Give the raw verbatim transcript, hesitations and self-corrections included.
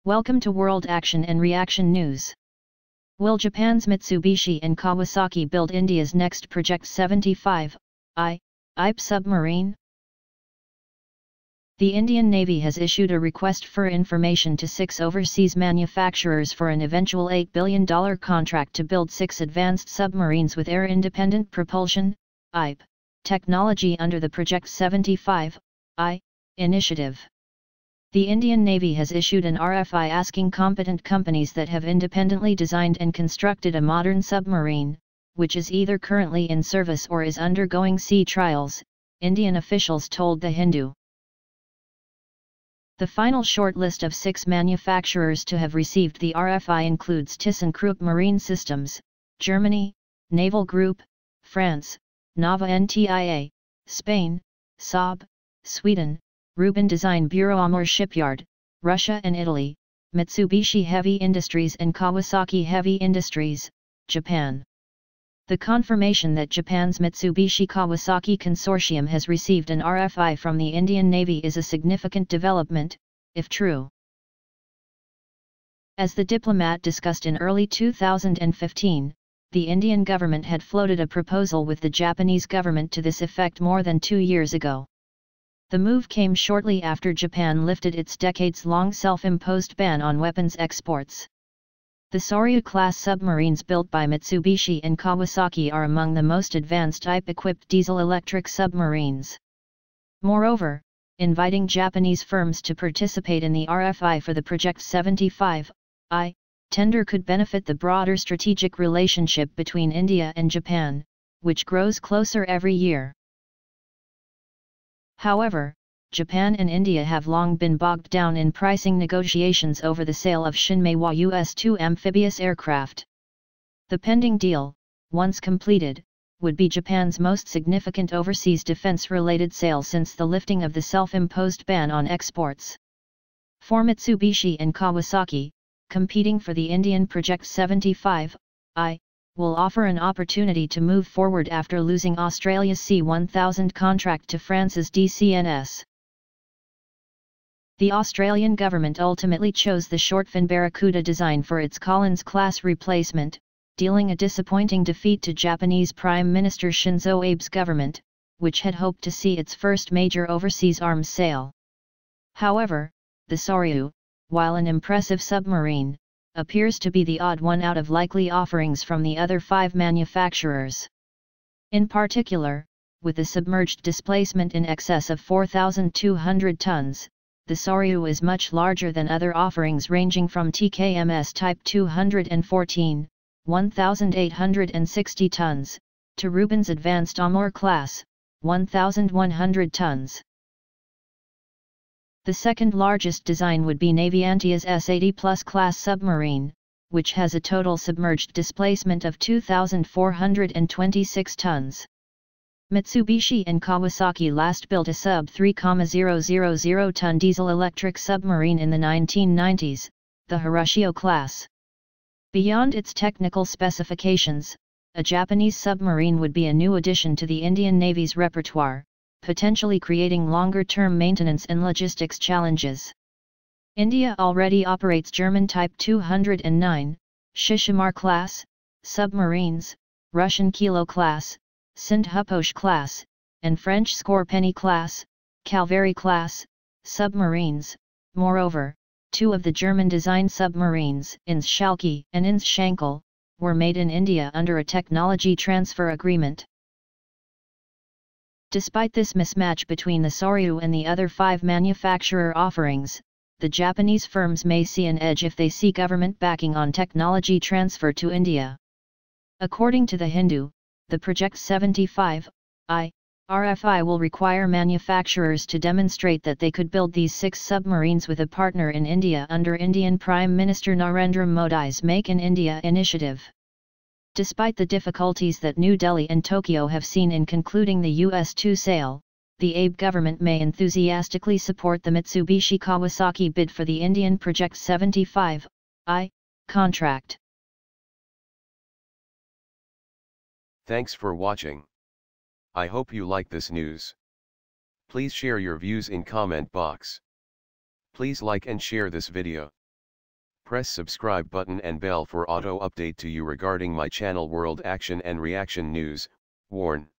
Welcome to World Action and Reaction News. Will Japan's Mitsubishi and Kawasaki build India's next Project seventy-five I A I P submarine? The Indian Navy has issued a request for information to six overseas manufacturers for an eventual eight billion dollars contract to build six advanced submarines with air-independent propulsion A I P technology under the Project seventy-five I A I initiative. The Indian Navy has issued an R F I asking competent companies that have independently designed and constructed a modern submarine, which is either currently in service or is undergoing sea trials, Indian officials told The Hindu. The final shortlist of six manufacturers to have received the R F I includes ThyssenKrupp Marine Systems, Germany, Naval Group, France, Navantia, Spain, Saab, Sweden, Rubin Design Bureau-Amur Shipyard, Russia and Italy, Mitsubishi Heavy Industries and Kawasaki Heavy Industries, Japan. The confirmation that Japan's Mitsubishi-Kawasaki consortium has received an R F I from the Indian Navy is a significant development, if true. As the diplomat discussed in early two thousand fifteen, the Indian government had floated a proposal with the Japanese government to this effect more than two years ago. The move came shortly after Japan lifted its decades-long self-imposed ban on weapons exports. The Soryu-class submarines built by Mitsubishi and Kawasaki are among the most advanced A I P-equipped diesel-electric submarines. Moreover, inviting Japanese firms to participate in the R F I for the Project seventy-five I A I tender could benefit the broader strategic relationship between India and Japan, which grows closer every year. However, Japan and India have long been bogged down in pricing negotiations over the sale of Shinmeiwa U S two amphibious aircraft. The pending deal, once completed, would be Japan's most significant overseas defense-related sale since the lifting of the self-imposed ban on exports. For Mitsubishi and Kawasaki, competing for the Indian Project seventy-five I A I will offer an opportunity to move forward after losing Australia's C one thousand contract to France's D C N S. The Australian government ultimately chose the short-fin Barracuda design for its Collins-class replacement, dealing a disappointing defeat to Japanese Prime Minister Shinzo Abe's government, which had hoped to see its first major overseas arms sale. However, the Soryu, while an impressive submarine, appears to be the odd one out of likely offerings from the other five manufacturers. In particular, with a submerged displacement in excess of four thousand two hundred tons, the Soryu is much larger than other offerings ranging from T K M S Type two hundred fourteen, one thousand eight hundred sixty tons, to Rubin's Advanced Amur class, one thousand one hundred tons. The second largest design would be Navantia's S eighty plus class submarine, which has a total submerged displacement of two thousand four hundred twenty-six tons. Mitsubishi and Kawasaki last built a sub three thousand ton diesel-electric submarine in the nineteen nineties, the Hiroshio class. Beyond its technical specifications, a Japanese submarine would be a new addition to the Indian Navy's repertoire, potentially creating longer-term maintenance and logistics challenges. India already operates German Type two hundred nine, Shishimar class, submarines, Russian Kilo class, Sindhuposh class, and French Scorpeni class, Calvary class, submarines. Moreover, two of the German-designed submarines, Ins Schalke and Ins Schankel, were made in India under a technology transfer agreement. Despite this mismatch between the Soryu and the other five manufacturer offerings, the Japanese firms may see an edge if they see government backing on technology transfer to India. According to The Hindu, the Project seventy-five I A I R F I will require manufacturers to demonstrate that they could build these six submarines with a partner in India under Indian Prime Minister Narendra Modi's Make in India initiative. Despite the difficulties that New Delhi and Tokyo have seen in concluding the U S two sale, the A B government may enthusiastically support the Mitsubishi-Kawasaki bid for the Indian Project seventy-five I A I contract. Thanks for watching. I hope you like this news. Please share your views in comment box. Please like and share this video. Press subscribe button and bell for auto update to you regarding my channel world action and reaction news. Warn.